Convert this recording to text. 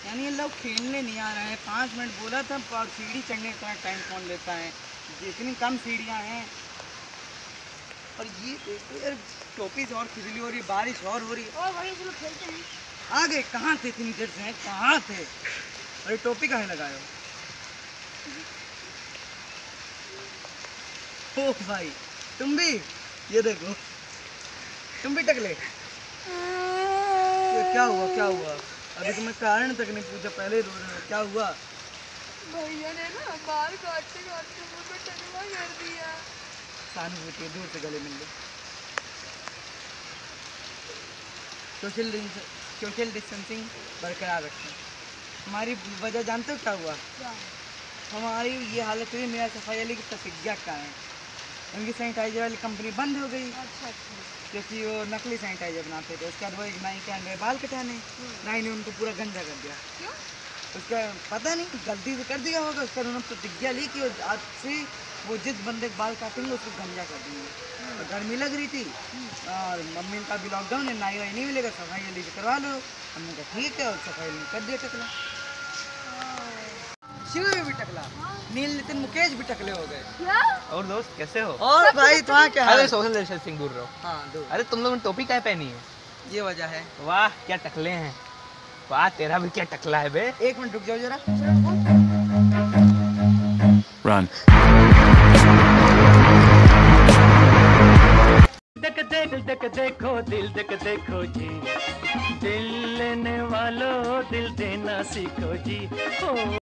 यानी ये लोग खेलने नहीं आ रहे हैं। 5 मिनट बोला था और सीढ़ी चढ़ने का टाइम कौन लेता है, इतनी कम सीढ़ियाँ हैं। और ये देखो यार, टोपी से और खिजली हो रही है, बारिश और हो रही है। और भाई चलो खेलते हैं। आ गए, कहाँ थे इतनी देर से, कहाँ थे? अरे टोपी कहाँ लगाए हो? ओ भाई तुम भी, ये देखो तुम भी टकले। क्या हुआ, क्या हुआ? अभी तुम्हें कारण तक नहीं पूछा, पहले रो रहे हो, क्या हुआ? भैया ने ना बाल काटते काटते मुंह पे टकला कर दिया। सहानुभूति, दूर से गले मिल लो। सोशल डिस्टेंसिंग बरकरार रखें। हमारी वजह जानते हो क्या हुआ? क्या? हमारी ये हालत हुई मेरा सफाई वाले की प्रतिज्ञा का है। उनकी सैनिटाइजर वाली कंपनी बंद हो गई। अच्छा अच्छा। क्योंकि वो नकली सैनिटाइजर बनाते थे। उसके बाद वो एक नाई के अंदर बाल कटाने, नाई ने उनको पूरा गंदा कर दिया। क्यों? उसका पता नहीं, गलती से कर दिया होगा। उसका उन्होंने प्रतिज्ञा ली कि आज से वो जिस बंदे के बाल काटेंगे उसको गंजा कर देंगे। और गर्मी लग रही थी और मम्मी का भी लॉकडाउन है, नाई वाई नहीं मिलेगा, सफाई वाली से करवा लो। हमने कहा ठीक है, और सफाई वाली कर दिया टकला। शिव भी टकला, नील नितिन मुकेश भी टकले हो गए। क्या? और दोस्त कैसे हो? और भाई तुम्हारा क्या हाल? अरे सोशल डिस्टेंसिंग दूर रहो। हाँ दूर। अरे तुम लोगों ने टोपी क्या पहनी है? ये वजह है। वाह क्या टकले हैं। वाह तेरा भी क्या टकला है बे। 1 मिनट रुक जाओ जरा। Run. देखो दिल देखो जी, दिल लेने वालों दिल देना सीखो जी।